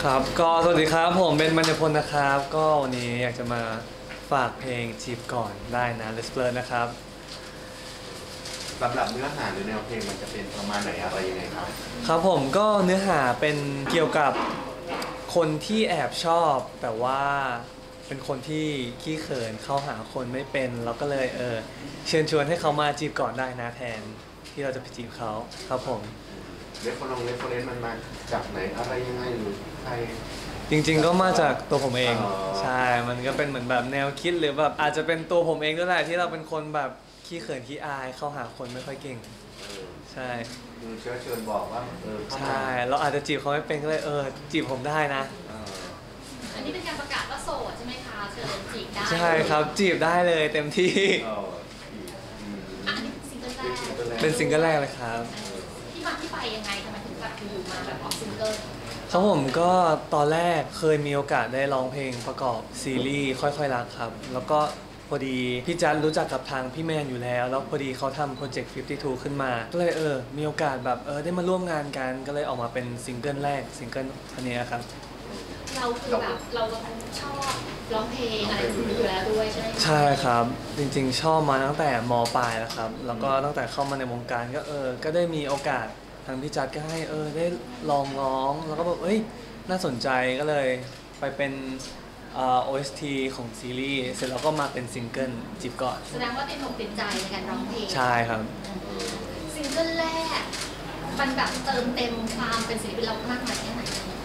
ครับก็สวัสดีครับผมเป็นบรรยพลนะครับก็วันนี้อยากจะมาฝากเพลงจีบก่อนได้นะ Let's Flirt นะครับสำหรับเนื้อหาหรือแนวเพลงมันจะเป็นประมาณไหนอะไรยังไงครับครับผมก็เนื้อหาเป็นเกี่ยวกับคนที่แอบชอบแต่ว่าเป็นคนที่ขี้เขินเข้าหาคนไม่เป็นเราก็เลยเชิญชวนให้เขามาจีบก่อนได้นะแทนที่เราจะไปจีบเขาครับผมเรฟเฟอเรนซ์มันมาจากไหนอะไรยังไงหรือใครจริงๆก็มาจากตัวผมเองใช่มันก็เป็นเหมือนแบบแนวคิดหรือแบบอาจจะเป็นตัวผมเองด้วยแหละที่เราเป็นคนแบบขี้เขินขี้อายเข้าหาคนไม่ค่อยเก่งใช่คือเชิญบอกว่าใช่เราอาจจะจีบเขาไม่เป็นก็เลยจีบผมได้นะอันนี้เป็นการประกาศว่าโสดใช่ไหมคะเชิญจีบได้ใช่ครับจีบได้เลยเต็มที่อันนี้ซิงเกิลแรกเป็นซิงเกิลแรกเลยครับที่มาที่ไปยังไงทำไมถึงแบบอยู่มาแบบออกซิงเกิลครับผมก็ตอนแรกเคยมีโอกาสได้ร้องเพลงประกอบซีรีส์ค่อยๆรักครับแล้วก็พอดีพี่จันรู้จักกับทางพี่แมนอยู่แล้วแล้วพอดีเขาทำโปรเจกต์52ขึ้นมาก็เลยมีโอกาสแบบได้มาร่วมงานกันก็เลยออกมาเป็นซิงเกิลแรกซิงเกิลอันนี้ครับเราคือแบบเราชอบร้องเพลงอะไรอยู่แล้วด้วยใช่ไหมใช่ครับจริงๆชอบมาตั้งแต่ม.ปลายแล้วครับแล้วก็ตั้งแต่เข้ามาในวงการก็ได้มีโอกาสทางพี่จัดก็ให้ได้ลองร้องแล้วก็แบบน่าสนใจก็เลยไปเป็นOST ของซีรีส์เสร็จแล้วก็มาเป็นซิงเกิลจีบก่อนแสดงว่าติดอกติดใจในการร้องเพลงใช่ครับซิงเกิลแรกมันแบบเติมเต็มความเป็นศิลปินเรามากน้อยแค่ไหน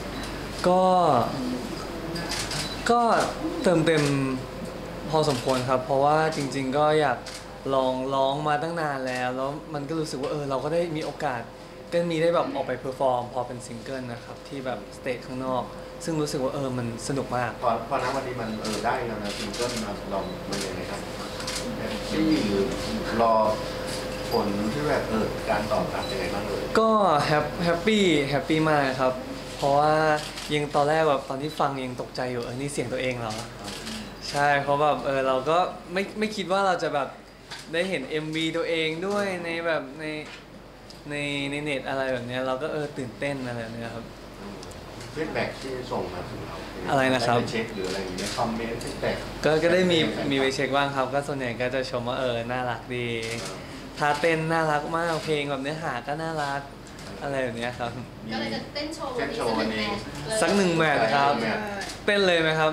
ก็เติมเต็มพอสมควรครับเพราะว่าจริงๆก็อยากลองร้องมาตั้งนานแล้วมันก็รู้สึกว่าเราก็ได้มีโอกาสก็มีได้แบบออกไปเพอร์ฟอร์มพอเป็นซิงเกิลนะครับที่แบบสเตจข้างนอกซึ่งรู้สึกว่ามันสนุกมากพอณวันนี้มันได้แล้วนะซิงเกิลเรามันยังไงครับที่หรือรอผลที่แบบการตอบรับยังไงบ้างเลยก็แฮปปี้มากครับเพราะว่ายังตอนแรกแบบตอนที่ฟังยังตกใจอยู่นี่เสียงตัวเองเหรอใช่เพราะแบบเราก็ไม่คิดว่าเราจะแบบได้เห็น MV ตัวเองด้วยในแบบในเน็ตอะไรแบบนี้เราก็ตื่นเต้นอะไรแบบนี้ครับฟีดแบ็กที่ส่งมาถึงเราอะไรนะครับเช็คหรืออะไรอย่างเงี้ยคอมเมนต์ฟีดแบ็กก็ได้มีไปเช็คบ้างครับก็ส่วนใหญ่ก็จะชมว่าน่ารักดีท่าเต้นน่ารักมากเพลงแบบเนื้อหาก็น่ารักอะไรแบบนี้ครับก็เลยจะเต้นโชว์วันนี้สักหนึ่งแมทครับเต้นเลยไหมครับ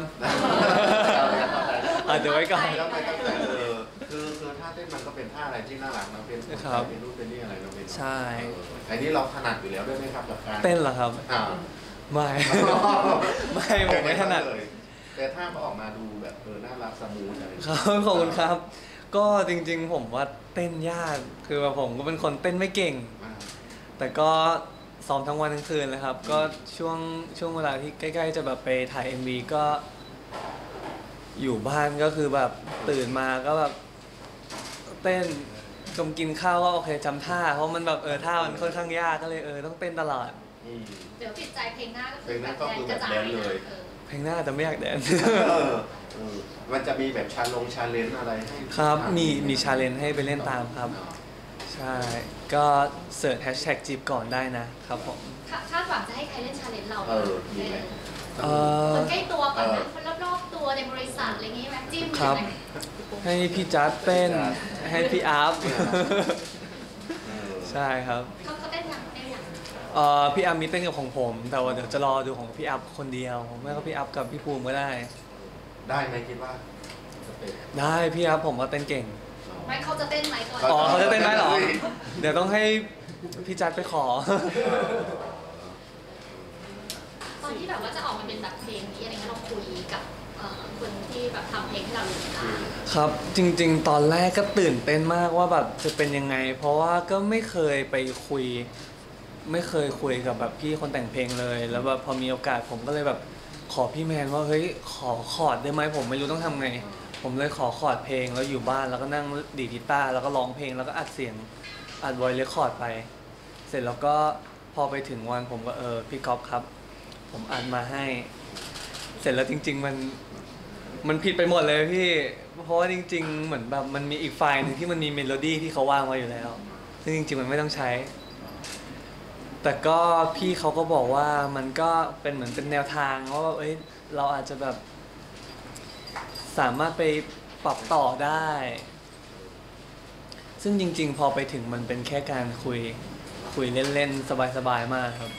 เดี๋ยวไว้ก่อนคือท่าเต้นมันก็เป็นท่าอะไรที่น่ารักนะเป็นรูปเป็นนี่อะไรเราเป็นใช่อันนี้เราถนัดอยู่แล้วด้วยไหมครับกับการเต้นเหรอครับไม่ผมไม่ถนัดแต่ท่าออกมาดูแบบน่ารักสมูทอะไรครับขอบคุณครับก็จริงๆผมว่าเต้นยากคือว่าผมก็เป็นคนเต้นไม่เก่งแต่ก็ซ้อมทั้งวันทั้งคืนเลยครับก็ช่วงเวลาที่ใกล้ๆจะแบบไปถ่าย MV ก็อยู่บ้านก็คือแบบตื่นมาก็แบบเต้นกินข้าวก็โอเคจำท่าเพราะมันแบบท่ามันค่อนข้างยากก็เลยต้องเต้นตลอดเดี๋ยวติดใจเพลงหน้าก็คือแบบแดนกระจายเลยเพลงหน้าแต่ไม่อยากแดนมันจะมีแบบชาเลนจ์อะไรให้ครับมีชาเลนจ์ให้ไปเล่นตามครับใช่ก็เสิร์ชแฮชแท็กจีบก่อนได้นะครับผมคาดหวังจะให้ใครเล่นชาเลนจ์เราดีไหมคนใกล้ตัวก่อนนะคนรอบๆตัวในบริษัทอะไรอย่างงี้ไหมจิ้มครับให้พี่จัดเต้นให้พี่อัพใช่ครับเขาเต้นยังพี่อัพมีเต้นกับของผมแต่ว่าเดี๋ยวจะรอดูของพี่อัพคนเดียวไม่ก็พี่อัพกับพี่ภูมิก็ได้ไหมคิดว่าได้พี่อัพผมว่าเต้นเก่งไม่เขาจะเต้นไหมก่อนเขาจะเต้นไหมหรอเดี๋ยวต้องให้พี่จัดไปขอตอนที่แบบว่าจะออกมาเป็นแบบเพลงนี้อะไรเงี้ยเราคุยกับคนที่แบบทำเพลงให้เราอยู่ครับจริงๆตอนแรกก็ตื่นเต้นมากว่าแบบจะเป็นยังไงเพราะว่าก็ไม่เคยคุยกับแบบพี่คนแต่งเพลงเลยแล้วแบบพอมีโอกาสผมก็เลยแบบขอพี่แมนว่าเฮ้ยขอคอร์ดได้ไหมผมไม่รู้ต้องทำไงผมเลยขอคอร์ดเพลงแล้วอยู่บ้านแล้วก็นั่งดีดกีตาร์แล้วก็ร้องเพลงแล้วก็อัดเสียงอัดไวเลคคอร์ดไปเสร็จแล้วก็พอไปถึงวันผมก็พี่ก๊อฟครับผมอัดมาให้เสร็จแล้วจริงๆมันผิดไปหมดเลยพี่เพราะว่าจริงๆเหมือนแบบมันมีอีกไฟล์นึงที่มันมีเมโลดี้ที่เขาวางไว้อยู่แล้วซึ่งจริงๆมันไม่ต้องใช้แต่ก็พี่เขาก็บอกว่ามันก็เป็นเหมือนเป็นแนวทางว่าเอ้ยเราอาจจะแบบสามารถไปปรับต่อได้ ซึ่งจริงๆพอไปถึงมันเป็นแค่การคุยเล่นๆสบายๆมากครับ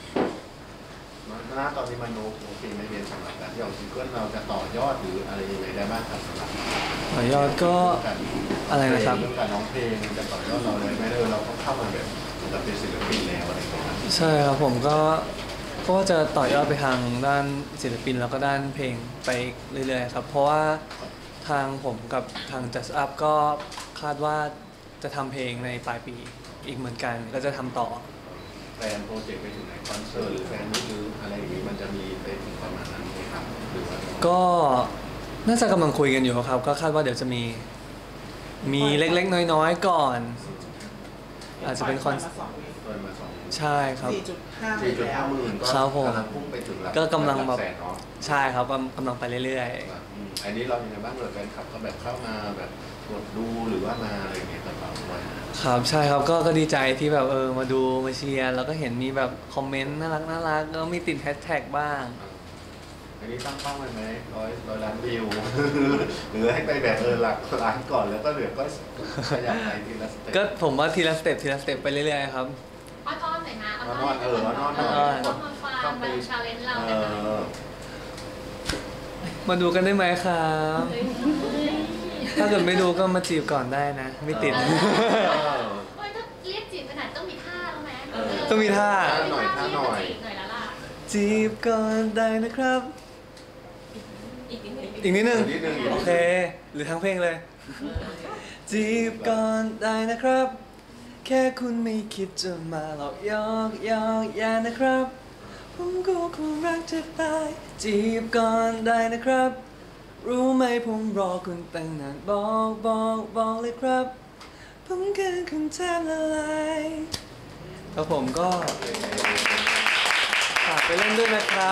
ณตอนนี้มันโอเคไม่เรียนสำหรับการที่เอาซิงเกิลเราจะต่อยอดหรืออะไรยังไงได้บ้างครับสำหรับต่อยอดก็อะไรนะครับเรื่องการร้องเพลงจะต่อยอดเราเลยไหมเราก็เข้ามาแบบจะเป็นศิลปินแล้วอะไรอย่างเงี้ยครับใช่ครับผมก็จะต่อยอดไปทางด้านศิลปินแล้วก็ด้านเพลงไปเรื่อยๆครับเพราะว่าทางผมกับทาง Just Up ก็คาดว่าจะทำเพลงในปลายปีอีกเหมือนกันก็จะทำต่อแฟนโปรเจกต์ไปถึงไหนคอนเสิร์ตหรือแฟนมิตหรืออะไรอย่างนี้มันจะมีไปถึงประมาณนั้นไหมครับหรือว่าก็น่าจะกำลังคุยกันอยู่ครับก็คาดว่าเดี๋ยวจะมีเล็กๆน้อยๆก่อน อาจจะเป็นคอนเปิดมา2 ใช่ครับ 4.5 4.5 หมื่นก็ครับผมกำลังพุ่งไปถึงหลักก็กำลังแบบแสนเนาะใช่ครับกำลังไปเรื่อยอันนี้เรายังไงบ้างเลยแฟนคลับเขาแบบเข้ามาแบบกดดูหรือว่ามาอะไรอย่างเงี้ยกับเราด้วยๆครับใช่ครับก็ดีใจที่แบบมาดูมาเชียร์แล้วก็เห็นมีแบบคอมเมนต์น่ารักแล้วมีติดแฮชแท็กบ้างอันนี้ตั้งเป้าไว้ไหมร้อยล้านวิว หรือให้ไปแบบหลักล้านก่อนแล้วก็เหลือก็ขยับไปทีละสเต็ปก็ผมว่าทีละสเต็ปไปเรื่อยๆครับอ้อนๆหน่อยนะอ้อนๆอ้อนๆอ้อนๆอ้อนๆต้องมาฟังแบบชาเลนจ์เราเอเนี่ยนะอมาดูกันได้ไหมครับเฮ้ยถ้าเกิดไม่ดูก็มาจีบก่อนได้นะ ไม่ติดเฮ้ยถ้าเรียกจีบขนาดต้องมีท่าแล้วไหมต้องมีท่าหน่อยท่าหน่อยหน่อยละล่ะจีบก่อนได้นะครับอีกนิดนึงอีกนิดนึงอีกนิดนึงโอเค หรือทั้งเพลงเลย จีบก่อนได้นะครับ แค่คุณไม่คิดจะมาหลอกยอกแย่นะครับ ผมก็คงรักจะตาย จีบก่อนได้นะครับ รู้ไหมผมรอคุณตั้งนานบอกเลยครับ ผมเกินคุณแทบละลายแล้วผมก็ฝากไปเล่นด้วยนะครับ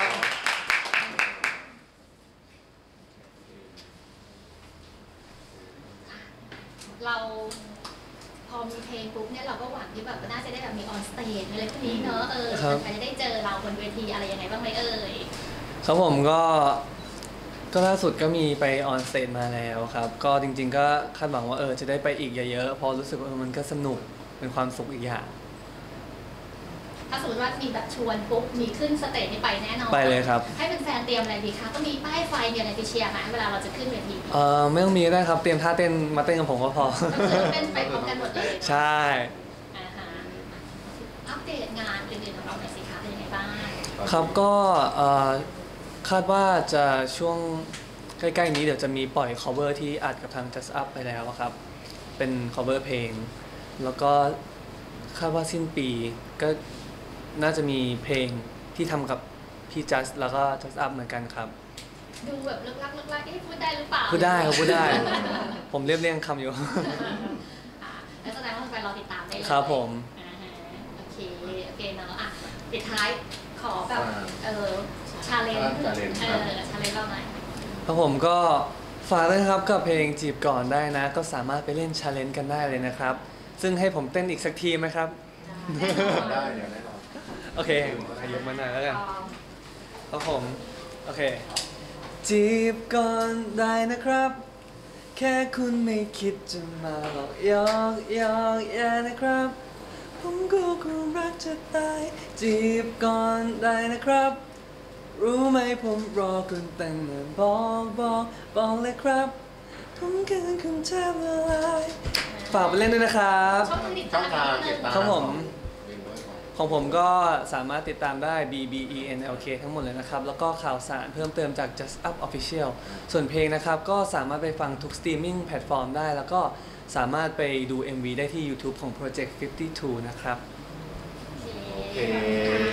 เราพอมีเพลงปุ๊บเนี่ยเราก็หวังที่แบบน่าจะได้แบบมีออนสเตจอะไรพวกนี้เนอะครับใครจะได้เจอเราบนเวทีอะไรยังไงบ้างไหมเอ่ยครับผมก็ล่าสุดก็มีไปออนสเตจมาแล้วครับ ก็จริงๆก็คาดหวังว่าจะได้ไปอีกเยอะๆเพราะรู้สึกว่ามันก็สนุกเป็นความสุขอีกอย่างถ้าสมมติว่ามีแบบชวนปุ๊บมีขึ้นสเตจนี่ไปแน่นอนไปเลยครับให้เป็นแฟนๆเตรียมอะไรดีคะต้องมีป้ายไฟมีอะไรไปเชียร์ไหมเวลาเราจะขึ้นเวทีไม่ต้องมีก็ได้ครับ เตรียมท่าเต้นมาเต้นกับผมก็พอก็คือเต้นไปพร้อมกันหมดเลยใช่อ่าฮะอัปเดตงานอื่นๆของเราหน่อยสิคะเป็นยังไงบ้างครับก็คาดว่าจะช่วงใกล้ๆนี้เดี๋ยวจะมีปล่อย cover ที่อัดกับทาง Just Up ไปแล้วครับ เป็น cover เพลง แล้วก็คาดว่าสิ้นปีก็น่าจะมีเพลงที่ทำกับพี่ Just แล้วก็ Just Up เหมือนกันครับดูแบบลึกลักพูดได้หรือเปล่าพูดได้ครับพูดได้ ผมเรียบเรียงคำอยู่อ่าแล้วแสดงว่าแฟนๆรอติดตามได้เลยครับผมอ่าฮะโอเคเนอะอ่ะปิดท้ายขอแบบชาเลนจ์ชาเลนจ์เราหน่อยครับผมก็ฝากด้วยนะครับกับเพลงจีบก่อนได้นะ ก็สามารถไปเล่นชาเลนจ์กันได้เลยนะครับ ซึ่งให้ผมเต้นอีกสักทีไหมครับได้เดี๋ยวแน่นอนโอเคขยกมาหน่อยแล้วกันครับผม โอเค จีบก่อนได้นะครับ แค่คุณไม่คิดจะมาหลอกยอกแย่นะครับ ผมก็คงรักจะตาย จีบก่อนได้นะครับ รู้ไหมผมรอคุณตั้งนานบอกเลยครับ ผมเกินคุณแทบละลายฝากไปเล่นด้วยนะครับช่องทางติดตามครับผม ของผมก็สามารถติดตามได้ BBENLK ทั้งหมดเลยนะครับ แล้วก็ข่าวสารเพิ่มเติมจาก Just Up Official ส่วนเพลงนะครับก็สามารถไปฟังทุกสตรีมมิ่งแพลตฟอร์มได้ แล้วก็สามารถไปดู MV ได้ที่ YouTube ของ Project 52 นะครับโอเคโอเค